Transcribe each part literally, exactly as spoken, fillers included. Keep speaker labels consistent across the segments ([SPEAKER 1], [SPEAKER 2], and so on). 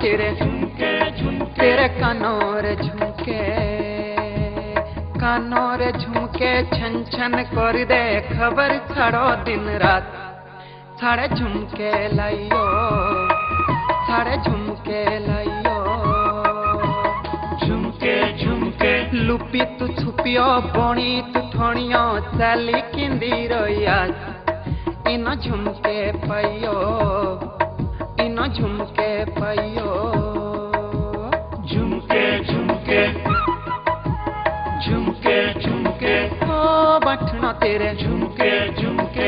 [SPEAKER 1] तेरे
[SPEAKER 2] झुमके झुमके
[SPEAKER 1] तेरे कानों रे झुमके कानों रे झुमके छन छन कर दे खबर छाड़ो दिन रात साढ़े झुमके लाइयो साढ़े झुमके लाइयो
[SPEAKER 2] झुमके झुमके
[SPEAKER 1] लुपी तू छुपियो बोणी तू ठोणियो चाली किंदी रोया इन झुमके पाइयो इन झुमके पाइयो
[SPEAKER 2] झुमके झुमके झुमके झुमके
[SPEAKER 1] ओ बठना तेरे
[SPEAKER 2] झुमके झुमके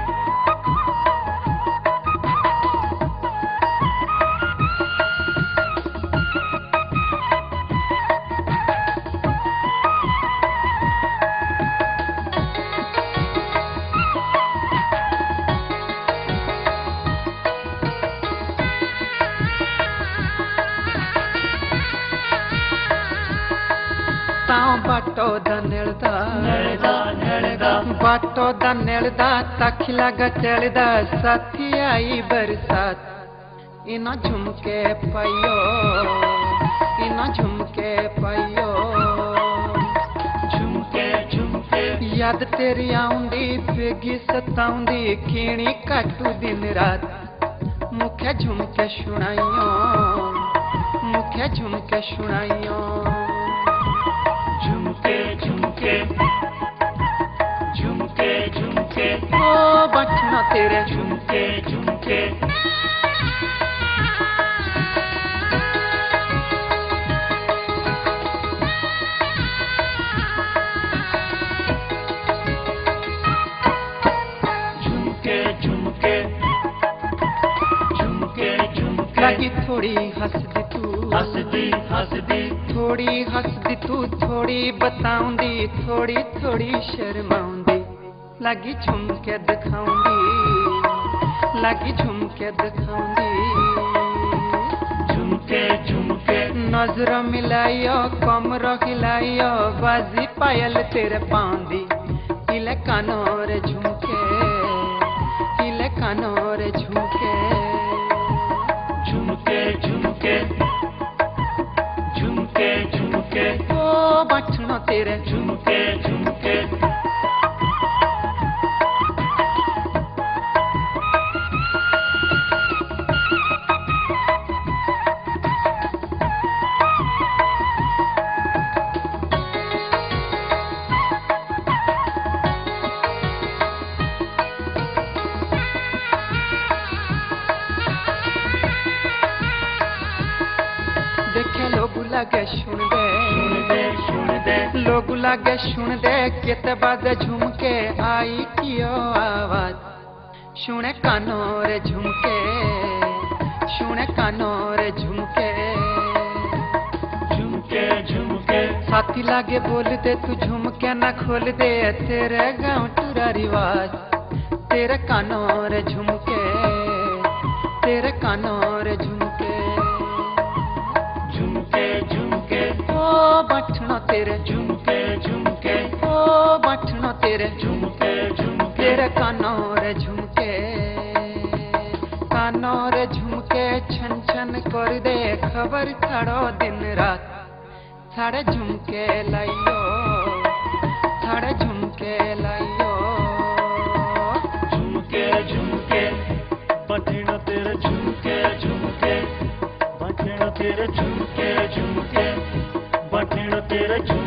[SPEAKER 1] बाटो दा नेलदा
[SPEAKER 2] नेलदा नेलदा
[SPEAKER 1] बाटो दा नेलदा तखला गचलदा साथी आई बरसात इना झुमके पाइयो इना झुमके पाइयो
[SPEAKER 2] झुमके झुमके
[SPEAKER 1] याद तेरी आउंदी बेगी सताउंदी खीणी काटू दिन रात मुखे झुमके सुनाइयो मुखे झुमके सुनाइयो
[SPEAKER 2] झुमके झुमके झुमके झुमके
[SPEAKER 1] ओ बठना तेरे
[SPEAKER 2] झुमके झुमके झुमके झुमके झुमके झुमके
[SPEAKER 1] लगी थोड़ी हंसदी तू
[SPEAKER 2] हंसदी हंसदी
[SPEAKER 1] थोड़ी हंसदी तू थोड़ी बताऊंदी थोड़ी थोड़ी शर्माऊंदी लगी झुमके दिखाऊंदी लगी झुमके दिखाऊंदी
[SPEAKER 2] झुमके झुमके
[SPEAKER 1] नजर मिलाइयो कमर हिलाइयो बाजी पायल तेरे पाऊंदी हिले कानों रे झुमके हिले कानों रे झुमके
[SPEAKER 2] झुमके झुमके झुमके झुमके
[SPEAKER 1] ओ बठना तेरे
[SPEAKER 2] झुमके झुमके
[SPEAKER 1] देखे लोग लागे सुन दे
[SPEAKER 2] सुन दे सुन दे
[SPEAKER 1] लोग लागे सुन दे किते बाजे झुमके आई कियो आवाज सुने कानों रे झुमके सुने कानों रे झुमके
[SPEAKER 2] झुमके झुमके
[SPEAKER 1] साथी लागे बोल दे तू झुमके ना खोल दे तेरे गाँव टूरा रिवाज तेरे कानों रे झुमके तेरे कानों रे झुमके
[SPEAKER 2] झुमके झुमके
[SPEAKER 1] ओ बठना तेरे
[SPEAKER 2] झुमके झुमके
[SPEAKER 1] ओ बठना तेरे
[SPEAKER 2] झुमके झुमके
[SPEAKER 1] तेरे कानों रे झुमके कानों रे झुमके छन छन कर दे खबर छाड़ो दिन रात साढ़े झुमके लाइयो साढ़े झुमके लाइयो
[SPEAKER 2] झुमके झुमके बठिना तेरे झुमके झुमके बठिना तेरे झुमके झुमके बठिना तेरे झुमके